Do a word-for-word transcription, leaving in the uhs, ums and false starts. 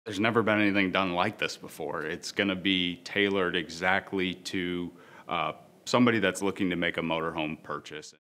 There's never been anything done like this before. It's going to be tailored exactly to uh, somebody that's looking to make a motorhome purchase.